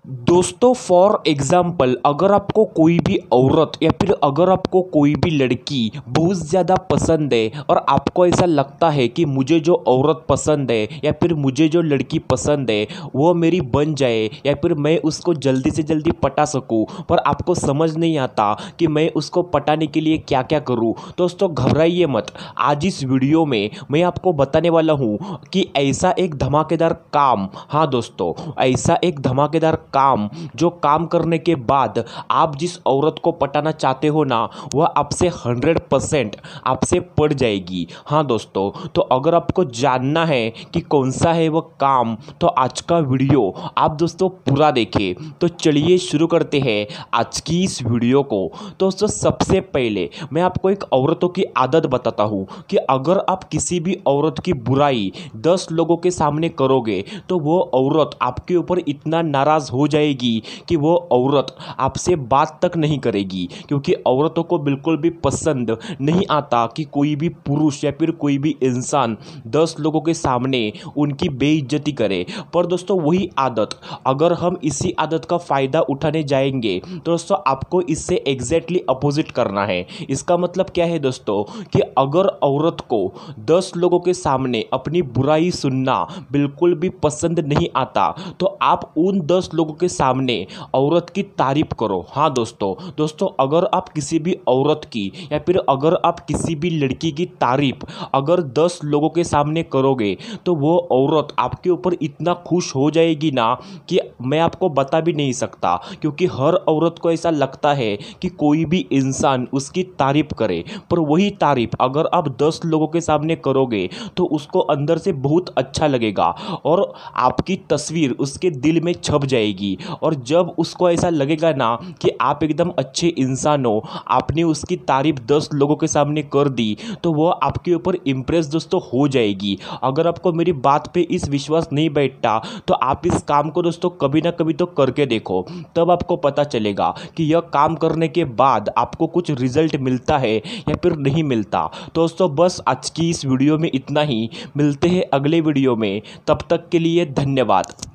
दोस्तों for example अगर आपको कोई भी औरत या फिर अगर आपको कोई भी लड़की बहुत ज़्यादा पसंद है और आपको ऐसा लगता है कि मुझे जो औरत पसंद है या फिर मुझे जो लड़की पसंद है वो मेरी बन जाए या फिर मैं उसको जल्दी से जल्दी पटा सकूं, पर आपको समझ नहीं आता कि मैं उसको पटाने के लिए क्या क्या करूं। दोस्तों घबराइए मत, आज इस वीडियो में मैं आपको बताने वाला हूं कि ऐसा एक धमाकेदार काम, हाँ दोस्तों ऐसा एक धमाकेदार काम जो काम करने के बाद आप जिस औरत को पटाना चाहते हो ना वह आपसे 100% आपसे पड़ जाएगी। हाँ दोस्तों, तो अगर आपको जानना है कि कौन सा है वह काम तो आज का वीडियो आप दोस्तों पूरा देखें। तो चलिए शुरू करते हैं आज की इस वीडियो को। दोस्तों सबसे पहले मैं आपको एक औरतों की आदत बताता हूँ कि अगर आप किसी भी औरत की बुराई 10 लोगों के सामने करोगे तो वो औरत आपके ऊपर इतना नाराज़ हो जाएगी कि वो औरत आपसे बात तक नहीं करेगी, क्योंकि औरतों को बिल्कुल भी पसंद नहीं आता कि कोई भी पुरुष या फिर कोई भी इंसान 10 लोगों के सामने उनकी बेइज्जती करे। पर दोस्तों वही आदत अगर हम इसी आदत का फ़ायदा उठाने जाएंगे तो दोस्तों आपको इससे एग्जैक्टली अपोजिट करना है। इसका मतलब क्या है दोस्तों कि अगर औरत को 10 लोगों के सामने अपनी बुराई सुनना बिल्कुल भी पसंद नहीं आता तो आप उन 10 लोगों के सामने औरत की तारीफ करो। हाँ दोस्तों अगर आप किसी भी औरत की या फिर अगर आप किसी भी लड़की की तारीफ अगर 10 लोगों के सामने करोगे तो वो औरत आपके ऊपर इतना खुश हो जाएगी ना कि मैं आपको बता भी नहीं सकता, क्योंकि हर औरत को ऐसा लगता है कि कोई भी इंसान उसकी तारीफ करे। पर वही तारीफ अगर आप 10 लोगों के सामने करोगे तो उसको अंदर से बहुत अच्छा लगेगा और आपकी तस्वीर उसके दिल में छप जाएगी। और जब उसको ऐसा लगेगा ना कि आप एकदम अच्छे इंसान हो, आपने उसकी तारीफ 10 लोगों के सामने कर दी, तो वो आपके ऊपर इम्प्रेस दोस्तों हो जाएगी। अगर आपको मेरी बात पे इस विश्वास नहीं बैठता तो आप इस काम को दोस्तों कभी ना कभी तो करके देखो, तब आपको पता चलेगा कि यह काम करने के बाद आपको कुछ रिजल्ट मिलता है या फिर नहीं मिलता। दोस्तों बस आज की इस वीडियो में इतना ही, मिलते हैं अगले वीडियो में, तब तक के लिए धन्यवाद।